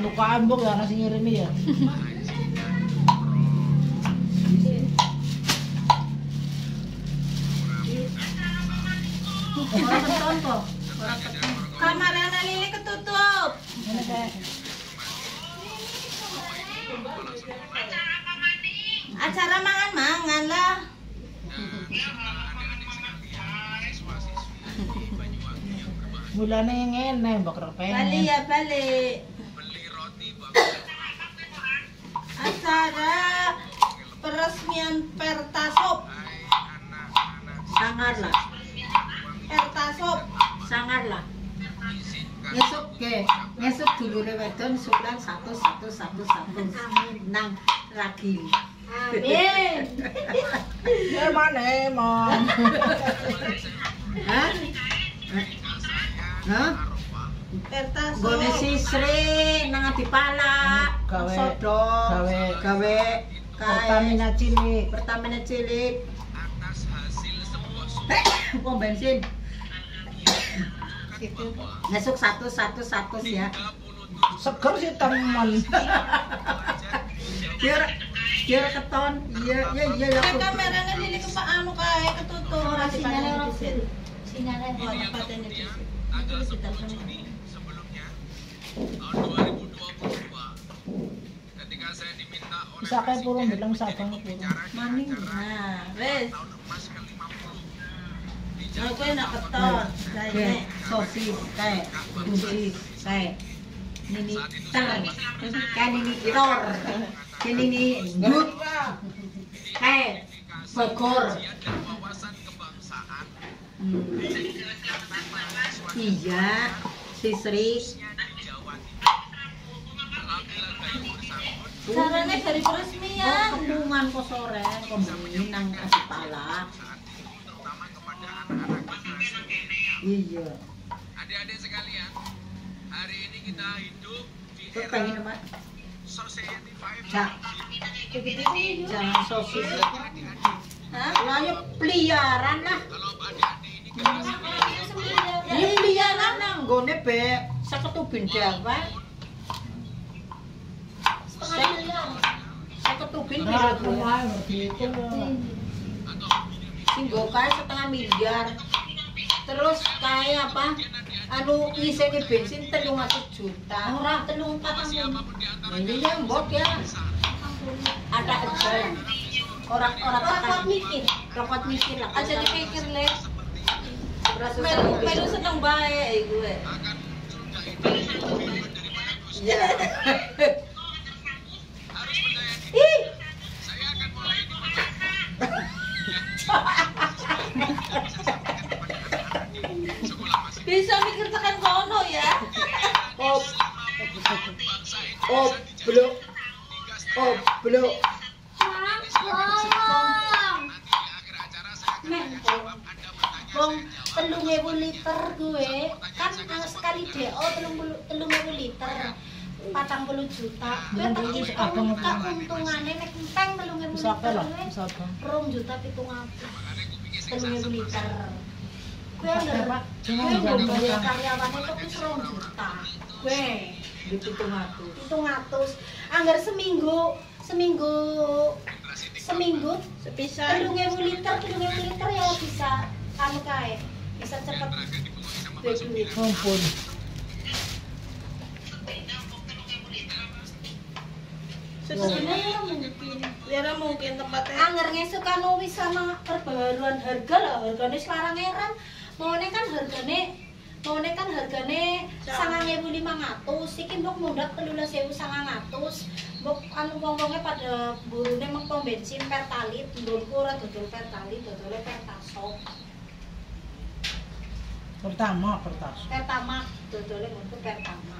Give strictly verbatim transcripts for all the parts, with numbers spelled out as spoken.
Anu kambok ya nasi ngirim ya. Orang keton kok. Kamar anak Lili ketutup. Acara mangan-mangan lah. Mulane ngene mbok pengen. Bali ya balik. Acara peresmian Pertasop. Sangar lah. Pertasop. Sangar lah. Ngesuk ke, ngesuk dulure wedon sulan satu satu satu satu. Nang ragi. Amin. Ya mana emang. Hah? Hah? Pertasop. Gone sisri nang dipala. Gawe- Sodok. gawe- gawe Pertamina cilik. Pertamina cilik. Pom bensin. Ngesuk satu satu satu ya. Seger sih teman. Biar biar keton. Iya iya iya ya. Kan kameranya Lili ke Pak anu kae ketutup. Ora sinyalnya ora disit. sinyalnya Oh, tempatnya di situ. Terus kita telepon. sebelumnya tahun dua ribu dua puluh dua ketika saya diminta oleh Bisa kayak purung Presiden bilang menjadi sabang pembicara di Maning. acara Nah, wes. tahun emas ke lima puluh di Nah, kowe nak keton. Oke, sosis kayak buncis kayak ini ter kan ini tor kan ini gut kayak bagor. dan wawasan kebangsaan Hmm. Iya, sisri. Jawa Timur alhamdulillah baik bersambut Caranya dari peresmian. Kempungan kok sore, kembungin nang kepala. terutama kepada anak-anak generasi Iya. adik-adik sekalian hari ini kita hidup di Kok era pengen apa? society five Cak, jangan sosis. Hah? Layu peliaran lah. kalau adik-adik ini generasi Ini peliaran nang gone be saketubin dawa. Saketubin Nah, dawa. rumah gitu. Sing go kae setengah miliar. Terus kae apa? Anu isine bensin telung atus juta. Ora telung patang puluh. Ini ya mbok ya. Ada aja. Orang orang rokok mikir, rokok mikir lah. Aja dipikir le. Berasa Melu sama melu besok. seneng bae gue. akan muncul kaitan daripada Gus Iya. harus percaya diri Ih, saya akan mulai ini bisa mikir tekan kono ya. Oh, bangsa ini oh, belum. Oh, belum. nanti di akhir acara saya akan tanya jawab Anda bertanya Wong saya jawab telung ewu liter gue kan uh, sekali D O telung puluh telung ewu liter patang puluh juta gue tak hitung tak untungannya nek empeng telung ewu Bisa apa liter lah? gue Bisa apa? rong juta pitung atus makanya aku pikir saya telung ewu liter gue Bisa anggar apa? Cuma gue jangan nggo bayar makan. karyawannya tuh wis rong juta gue Di pitung atus. pitung atus anggar seminggu seminggu seminggu Sepisan. telung ewu liter telung ewu liter ya bisa anu kae bisa cepet duit duit Ampun. sebenarnya mungkin Ya mungkin tempatnya. anggar ngesuk anu wis sama perbaruan harga lah harganya sekarang heran maunya kan harganya maunya kan harganya sangang ewu lima ratus iki mbok mundak telulas ewu sangang atus mbok anu wong-wongnya pada burune mek pom bensin pertalit ndonku ora dodol pertalit dodole pertasop Pertama kertas. pertama dodole ngono pertama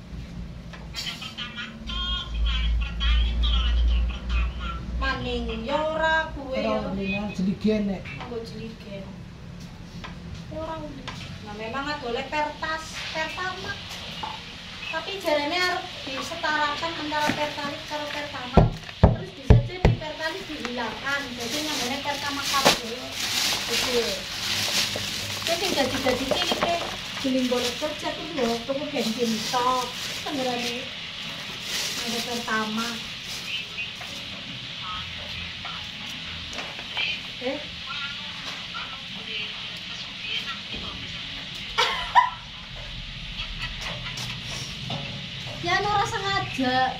maning ya ora kuwe ya Orang dengan jeligen nek. anggo jeligen ora unik. Nah memang adole pertas pertama tapi jarane arep disetarakan antara pertalit karo pertama terus bisa jadi pertalit dihilangkan jadi namanya pertama kabeh gitu jadi jadi-jadi ini kayak jeling boleh kerja tuh lho tuku bensin tok tenggerane pertama. Eh? Ya ora sengaja.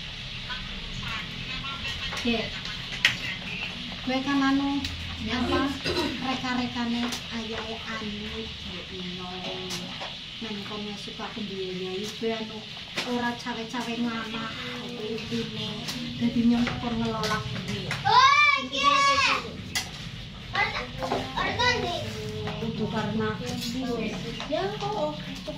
Oke. Gue kan anu apa reka-rekane ayah anu ino nang suka pembiayai gue anu ora cawe-cawe ngama intine dadi nyempur ngelola dia. Oh iya. Organ di itu karena ya kok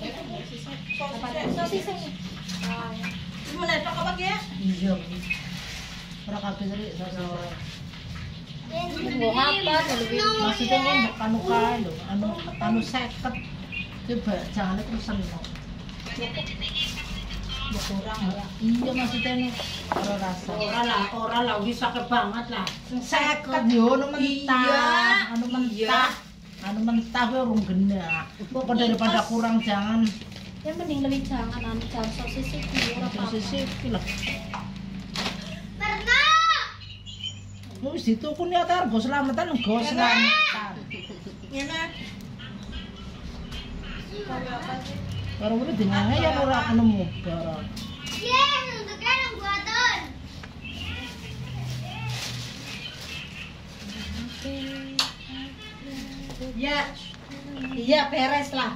sosis ini. Gimana tok apa ya? Iya. Ora kabeh tadi sosok. Mau apa lebih Maksudnya kan anu kae lho, anu anu seket. Coba jangan terusan kok. Ya kurang ora. Iya maksudnya nih ora rasa. Ora lah, ora lah wis sakit banget lah. Seket yo anu mentah. Iya. Anu mentah. Anu mentah kuwi urung genah. Kok daripada kurang jangan ya mending lebih jangan anu jangan sosis iki ora apa. sosis iki lah. Wis dituku niat arep selamatan nggo selamatan. Ngene. Karo kuwi dengane ya ora nemu barang. Ya. Iya beres lah.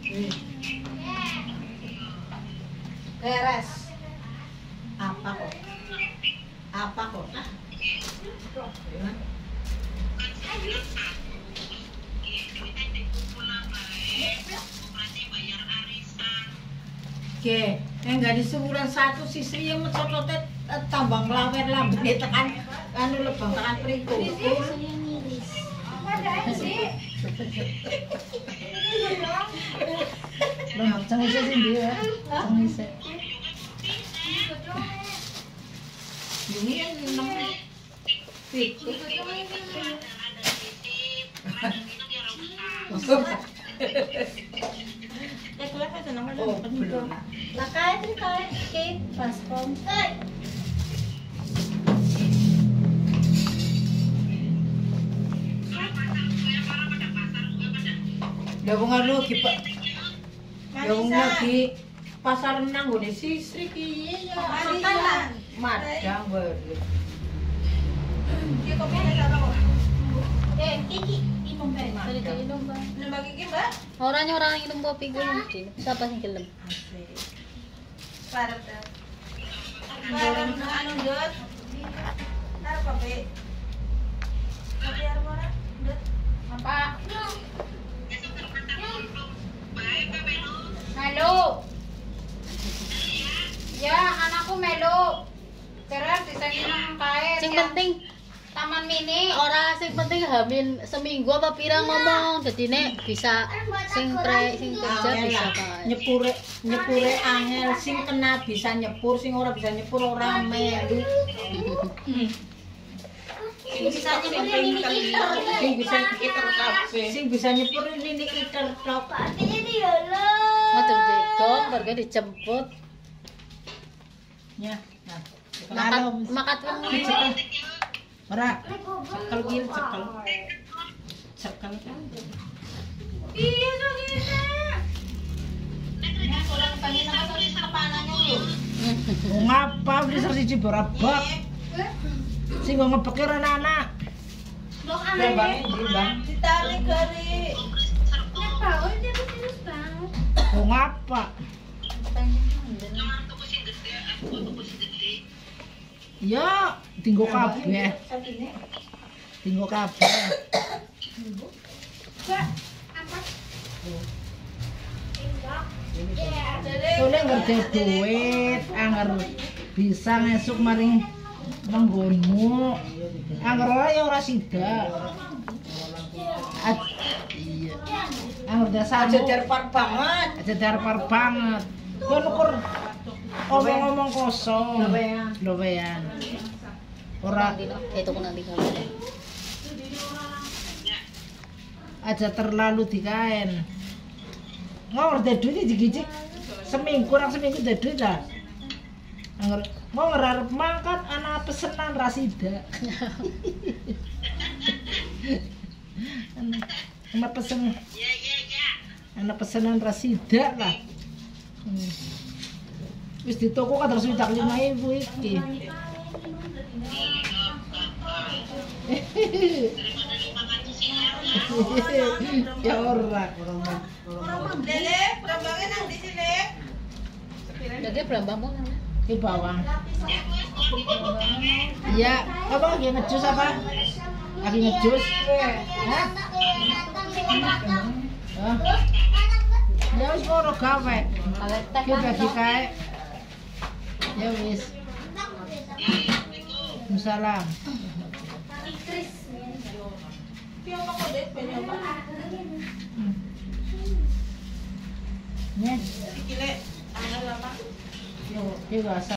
Beres. Apa kok? Apa kok? Oke, enggak di sebulan satu sisri yang mencocotet tambang lawer lambene tekan anu lebang tekan priku. Saya ngiris. Lah, cengise sing ndi ya? Cengise. Ini enam piku. Ya kuwi kan seneng Oh, belum. Lah kae tri kae ke baskom. Gabung anu ki Pak. Gabung lagi pasar nang ngene sisri ki ya. Marisan. Madang bae. Ki kopinya ta kok? Eh, iki minum bae. Tadi tadi minum bae. Nembak iki, Mbak. Orang orang minum kopi gue mesti. Siapa sih gelem? Parep ta. Parep anu ndut. Arep kopi. Kopi arep ora? Ndut. Apa? Melu. Ya, anakku melu. Terus disengin nang kae. Sing penting Taman Mini. ora sing penting hamil seminggu apa pirang ngomong. Jadi nek bisa sing pre sing kerja bisa kae. Nyepure nyepure angel sing kena bisa nyepur sing ora bisa nyepur ora melu. Sing bisa nyepur ini iter. Sing bisa iter kabeh. Sing bisa nyepur ini iter tok. Motor jegong baru dijemput. Ya. Nah, Makat makat cekel. Ora. Cekel iki cekel. Cekel kan. Iya to kita. Nek kurang bagi nama sosis kepananya lho. Ngapa wis siji barabak. Sing go ngebeki anak-anak. Dok Bang, aneh. di Bang. Ditarik gari. Nek bae dia terus Bang. Kok ngapa? Ya, tinggo kabeh. Tinggo kabeh. Soalnya ngerti duit, anger bisa ngesuk maring menggonmu. Anger ora ya ora sida. Ad- Iya. Anger dasar Aja derpar banget. aja darpar banget. Kowe nukur omong-omong kosong. Lowean. Lowean. Ora Itu kena di kamar. aja terlalu dikaen. Ngawur de duit iki seminggu kurang seminggu de duit lah. Angger mau ngarep mangkat anak pesenan Rasida. Anak pesen. Anak pesenan Rasida lah. Hmm. Wis di toko kan terus widak lima ribu iki. Ya ora, Lele, berambangnya nang di sini. Jadi berambang mau nang di bawah. Iya, apa lagi ngejus apa? Lagi ngejus? Hah? Hah? Ya wis ora gawe. Ki bagi kae. Ya wis. Salam. Piye kok dek banyak apa? Nih, Iki lek ana apa? yo, yo